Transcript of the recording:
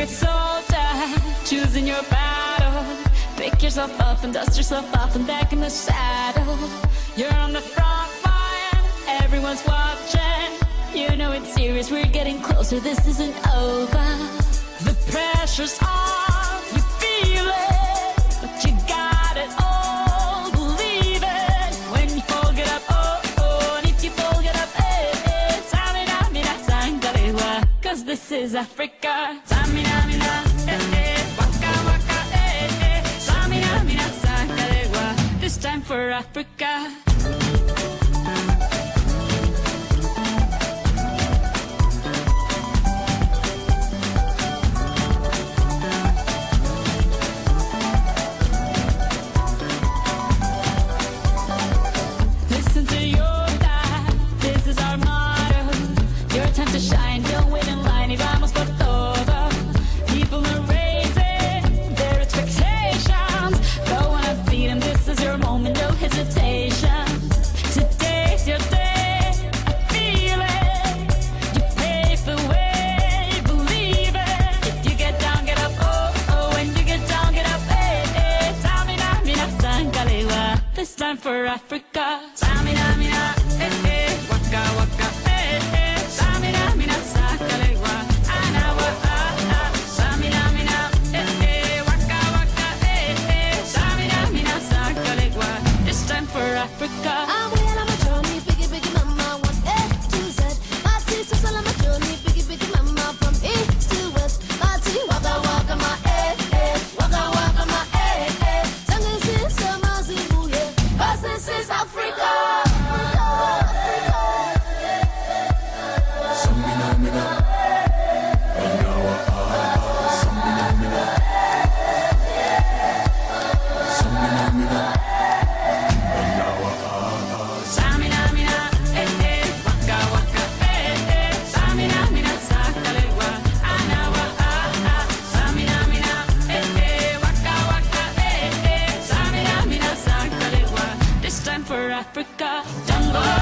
white soldier, choosing your battle. Pick yourself up and dust yourself off and back in the saddle. You're on the front line, everyone's watching. You know it's serious, we're getting closer, this isn't over. The pressure's on, you feel it, but you got it all, believe it. When you fall, get up, oh, oh, and if you fall, get up, eh, eh. Tamina, mina, sangalewa, 'cause this is Africa. Tamina, mina, eh, eh, waka, waka, eh, eh. Tamina, mina, sangalewa, this time for Africa. Shine, don't wait in line, y vamos por todo. People are raising their expectations. Go on and feed them, this is your moment, no hesitation. Today's your day, I feel it. You pave the way, believe it. If you get down, get up, oh, oh. When you get down, get up, eh, eh. Tamina, mina, sangalewa, this time for Africa. Tamina, mina, eh, eh. Waka, waka, eh, eh. Tamina, mina, sangalewa, anawa, ah, ah. Tamina, mina, eh, eh. Waka, waka, eh, eh. Tamina, mina, sangalewa, this time for Africa. I'm well on my journey, biggie, biggie mama, one A to Z. My teacher's all on my journey, biggie, biggie mama, from east to west. My tea, waka, waka, my eh, eh. Waka, waka, my eh, eh. Tangan since summer, Zimbabwe, 'cause this is Africa. For Africa, jungle.